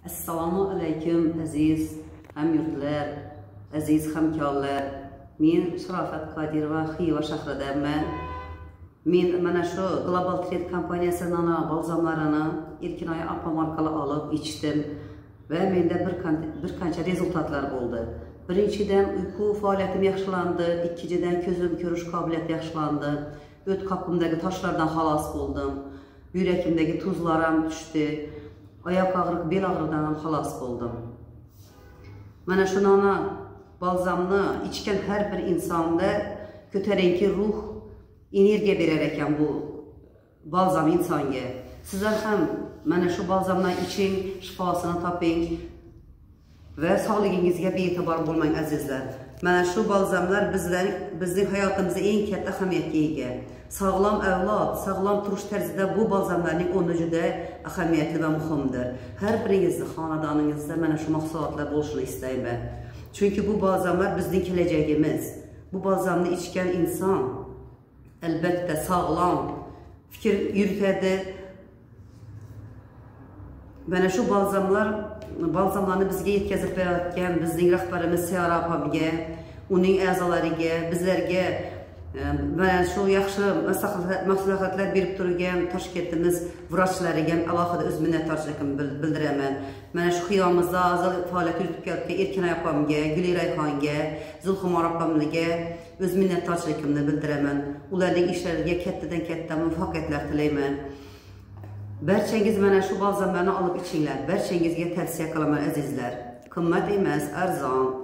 Assalomu alaykum aziz hamyurtlar, aziz hamkorlar. Men Sharofat Qodirova Xiva shahridaman. Men mana shu Global Trade kompaniyasi nana balzamlarini Erkinoy opam orqali olib ichdim va menda bir qancha rezultatlar bo'ldi. Birinchidan uyqu faoliyatim yaxshilandi, ikkinchidan ko'zim ko'rish qobiliyati yaxshilandi. O't qopimdagi toshlardan xalos bo'ldim. Yurakimdagi tuzlar ham tushdi. Oyoq og'riq, bel og'riqdan ham xalos bo'ldim. Mana shu nana balzamni ichgan har bir insonda ko'tarinki ruh, energiya berar ekan bu balzam insonga. Sizlar ham mana shu balzamdan iching, shifosini toping va sog'ligingizga bee'tibor bo'lmang azizlar. Mana shu balzamlar bizning hayotimizda eng katta ahamiyatga ega. Sog'lom avlod, sog'lom turish tarzida bu balzamlarning o'rni juda ahamiyatli va muhimdir. Har biringizning xonadoningizda mana shu mahsulotlar bo'lishini istayman. Chunki bu balzamlar bizning kelajagimiz. Bu balzamni ichgan inson albatta sog'lom fikr yuritadi. Mana shu balzamlarni bizga yetkazib berayotgan bizning rahbarimiz Siyora opamga, uning a'zolariga, bizlarga mana shu yaxshi maslahatlar berib turgan Toshkentimiz vrachlariga alohida o'z minnatdorchiligimni bildiraman. Mana shu xiyomizda azal faoliyat yuritib kelayotgan Erkinoy opamga, Gulirayxonga, Zulxumor opamga o'z minnatdorchiligimni bildiraman. Ularning ishlariga kattadan katta muvaffaqiyatlar tilayman. Barchangiz mana shu balzamlarni olib ichinglar. Barchangizga tavsiya qilaman azizlar. Qimmat emas, arzon.